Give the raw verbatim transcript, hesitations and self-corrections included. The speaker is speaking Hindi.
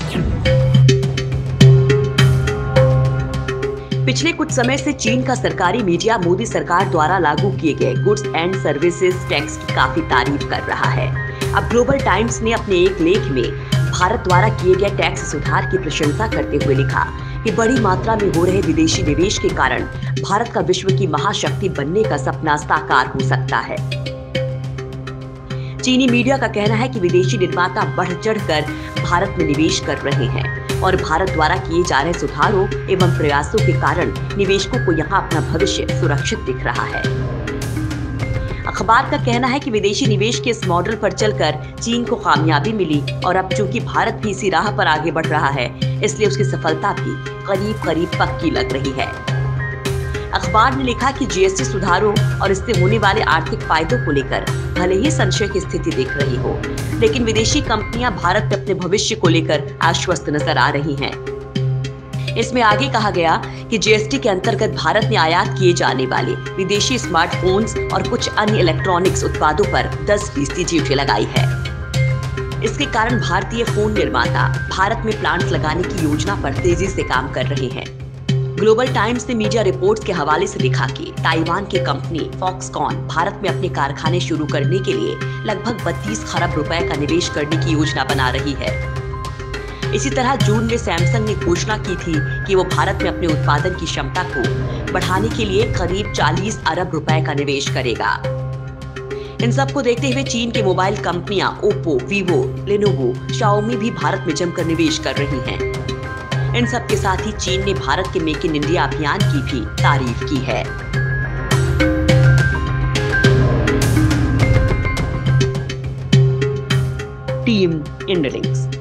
पिछले कुछ समय से चीन का सरकारी मीडिया मोदी सरकार द्वारा लागू किए गए गुड्स एंड सर्विसेज टैक्स की काफी तारीफ कर रहा है। अब ग्लोबल टाइम्स ने अपने एक लेख में भारत द्वारा किए गए टैक्स सुधार की प्रशंसा करते हुए लिखा कि बड़ी मात्रा में हो रहे विदेशी निवेश के कारण भारत का विश्व की महाशक्ति बनने का सपना साकार हो सकता है। चीनी मीडिया का कहना है कि विदेशी निर्माता बढ़ चढ़कर भारत में निवेश कर रहे हैं और भारत द्वारा किए जा रहे सुधारों एवं प्रयासों के कारण निवेशकों को यहां अपना भविष्य सुरक्षित दिख रहा है। अखबार का कहना है कि विदेशी निवेश के इस मॉडल पर चलकर चीन को कामयाबी मिली और अब चूंकि भारत भी इसी राह पर आगे बढ़ रहा है, इसलिए उसकी सफलता भी करीब करीब पक्की लग रही है। अखबार ने लिखा कि जीएसटी सुधारों और इससे होने वाले आर्थिक फायदों को लेकर भले ही संशय की स्थिति दिख रही हो, लेकिन विदेशी कंपनियां भारत में अपने भविष्य को लेकर आश्वस्त नजर आ रही हैं। इसमें आगे कहा गया कि जीएसटी के अंतर्गत भारत ने आयात किए जाने वाले विदेशी स्मार्टफोन्स और कुछ अन्य इलेक्ट्रॉनिक्स उत्पादों पर दस फीसदी ड्यूटी लगाई है। इसके कारण भारतीय फोन निर्माता भारत में प्लांट लगाने की योजना पर तेजी से काम कर रहे हैं। ग्लोबल टाइम्स ने मीडिया रिपोर्ट्स के हवाले से लिखा कि ताइवान की कंपनी फॉक्सकॉन भारत में अपने कारखाने शुरू करने के लिए लगभग बत्तीस खरब रुपए का निवेश करने की योजना बना रही है। इसी तरह जून में सैमसंग ने घोषणा की थी कि वो भारत में अपने उत्पादन की क्षमता को बढ़ाने के लिए करीब चालीस अरब रुपए का निवेश करेगा। इन सब को देखते हुए चीन के मोबाइल कंपनियां ओप्पो, वीवो, लेनोवो, शाओमी भी भारत में जमकर निवेश कर रही हैं। इन सब के साथ ही चीन ने भारत के मेक इन इंडिया अभियान की भी तारीफ की है। Team India links.